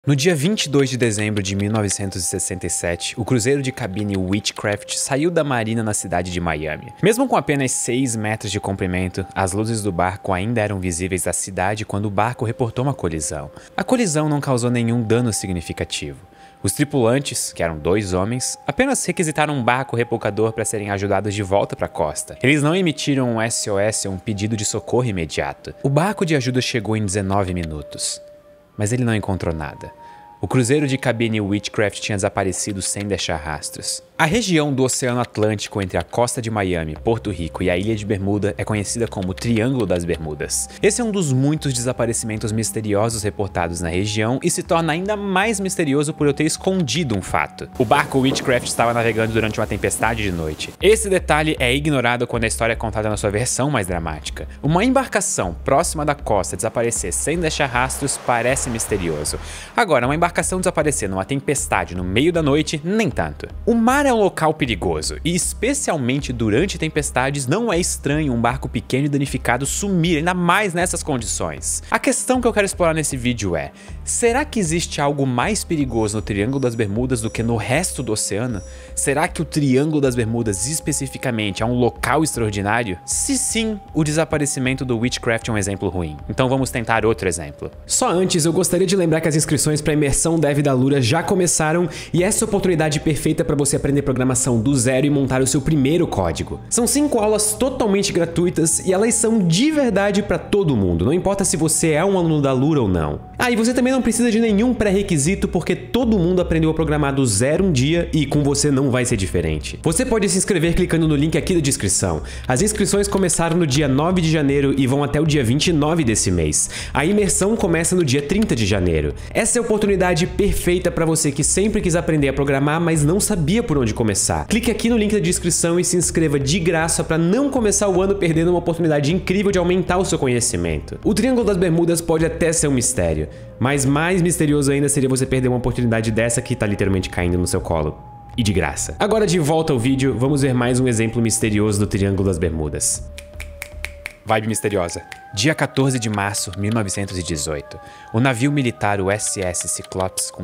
No dia 22 de dezembro de 1967, o cruzeiro de cabine Witchcraft saiu da marina na cidade de Miami. Mesmo com apenas 6 metros de comprimento, as luzes do barco ainda eram visíveis da cidade quando o barco reportou uma colisão. A colisão não causou nenhum dano significativo. Os tripulantes, que eram 2 homens, apenas requisitaram um barco repocador para serem ajudados de volta para a costa. Eles não emitiram um SOS ou um pedido de socorro imediato. O barco de ajuda chegou em 19 minutos. Mas ele não encontrou nada. O cruzeiro de cabine Witchcraft tinha desaparecido sem deixar rastros. A região do Oceano Atlântico entre a costa de Miami, Porto Rico e a Ilha de Bermuda é conhecida como Triângulo das Bermudas. Esse é um dos muitos desaparecimentos misteriosos reportados na região e se torna ainda mais misterioso por eu ter escondido um fato. O barco Witchcraft estava navegando durante uma tempestade de noite. Esse detalhe é ignorado quando a história é contada na sua versão mais dramática. Uma embarcação próxima da costa desaparecer sem deixar rastros parece misterioso. Agora, uma embarcação desaparecer numa tempestade no meio da noite, nem tanto. O mar é um local perigoso, e especialmente durante tempestades não é estranho um barco pequeno e danificado sumir, ainda mais nessas condições. A questão que eu quero explorar nesse vídeo é: será que existe algo mais perigoso no Triângulo das Bermudas do que no resto do oceano? Será que o Triângulo das Bermudas especificamente é um local extraordinário? Se sim, o desaparecimento do Witchcraft é um exemplo ruim. Então vamos tentar outro exemplo. Só antes, eu gostaria de lembrar que as inscrições para a imersão Dev da Lura já começaram e essa é a oportunidade perfeita para você aprender programação do zero e montar o seu primeiro código. São 5 aulas totalmente gratuitas e elas são de verdade para todo mundo, não importa se você é um aluno da Lura ou não. E você também não precisa de nenhum pré-requisito porque todo mundo aprendeu a programar do zero um dia e com você não vai ser diferente. Você pode se inscrever clicando no link aqui da descrição. As inscrições começaram no dia 9 de janeiro e vão até o dia 29 desse mês. A imersão começa no dia 30 de janeiro. Essa é a oportunidade perfeita para você que sempre quis aprender a programar, mas não sabia por onde começar. Clique aqui no link da descrição e se inscreva de graça para não começar o ano perdendo uma oportunidade incrível de aumentar o seu conhecimento. O Triângulo das Bermudas pode até ser um mistério, mas mais misterioso ainda seria você perder uma oportunidade dessa que tá literalmente caindo no seu colo. E de graça. Agora de volta ao vídeo, vamos ver mais um exemplo misterioso do Triângulo das Bermudas. Vibe misteriosa. Dia 14 de março de 1918, o navio militar USS Cyclops, com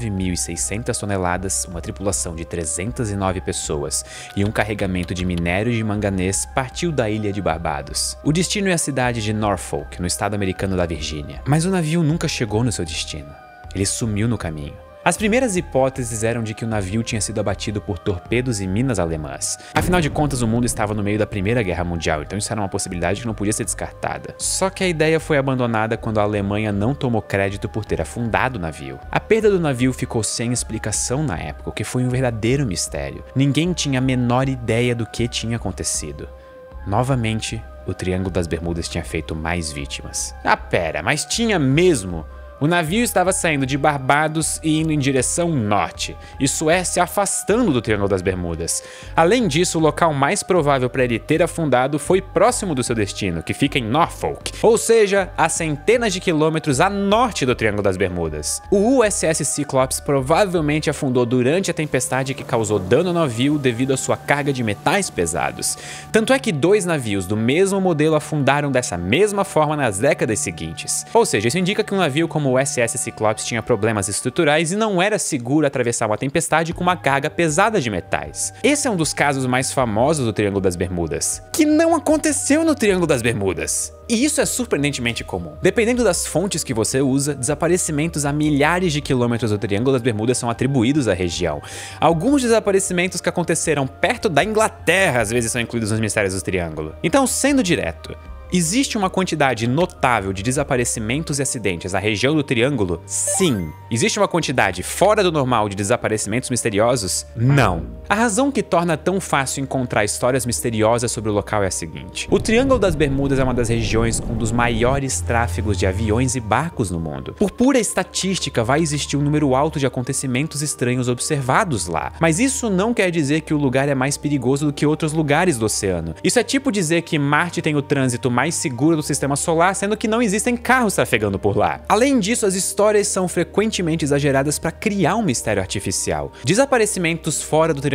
19.600 toneladas, uma tripulação de 309 pessoas e um carregamento de minério de manganês, partiu da ilha de Barbados. O destino é a cidade de Norfolk, no estado americano da Virgínia. Mas o navio nunca chegou no seu destino. Ele sumiu no caminho. As primeiras hipóteses eram de que o navio tinha sido abatido por torpedos e minas alemãs. Afinal de contas, o mundo estava no meio da Primeira Guerra Mundial, então isso era uma possibilidade que não podia ser descartada. Só que a ideia foi abandonada quando a Alemanha não tomou crédito por ter afundado o navio. A perda do navio ficou sem explicação na época, o que foi um verdadeiro mistério. Ninguém tinha a menor ideia do que tinha acontecido. Novamente, o Triângulo das Bermudas tinha feito mais vítimas. Pera, mas tinha mesmo? O navio estava saindo de Barbados e indo em direção norte, isso é, se afastando do Triângulo das Bermudas. Além disso, o local mais provável para ele ter afundado foi próximo do seu destino, que fica em Norfolk, ou seja, a centenas de quilômetros a norte do Triângulo das Bermudas. O USS Cyclops provavelmente afundou durante a tempestade que causou dano ao navio devido à sua carga de metais pesados. Tanto é que 2 navios do mesmo modelo afundaram dessa mesma forma nas décadas seguintes. Ou seja, isso indica que um navio como o USS Cyclops tinha problemas estruturais e não era seguro atravessar uma tempestade com uma carga pesada de metais. Esse é um dos casos mais famosos do Triângulo das Bermudas, que não aconteceu no Triângulo das Bermudas. E isso é surpreendentemente comum. Dependendo das fontes que você usa, desaparecimentos a milhares de quilômetros do Triângulo das Bermudas são atribuídos à região. Alguns desaparecimentos que aconteceram perto da Inglaterra às vezes são incluídos nos mistérios do Triângulo. Então, sendo direto, existe uma quantidade notável de desaparecimentos e acidentes na região do Triângulo? Sim. Existe uma quantidade fora do normal de desaparecimentos misteriosos? Não. A razão que torna tão fácil encontrar histórias misteriosas sobre o local é a seguinte: o Triângulo das Bermudas é uma das regiões com um dos maiores tráfegos de aviões e barcos no mundo. Por pura estatística, vai existir um número alto de acontecimentos estranhos observados lá. Mas isso não quer dizer que o lugar é mais perigoso do que outros lugares do oceano. Isso é tipo dizer que Marte tem o trânsito mais seguro do sistema solar, sendo que não existem carros trafegando por lá. Além disso, as histórias são frequentemente exageradas para criar um mistério artificial. Desaparecimentos fora do Triângulo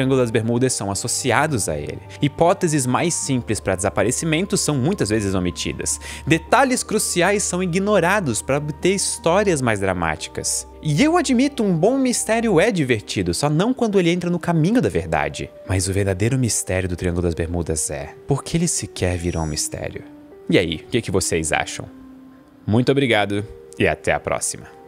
Triângulo das Bermudas são associados a ele. Hipóteses mais simples para desaparecimento são muitas vezes omitidas. Detalhes cruciais são ignorados para obter histórias mais dramáticas. E eu admito, um bom mistério é divertido, só não quando ele entra no caminho da verdade. Mas o verdadeiro mistério do Triângulo das Bermudas é: por que ele sequer virou um mistério? E aí, o que vocês acham? Muito obrigado e até a próxima.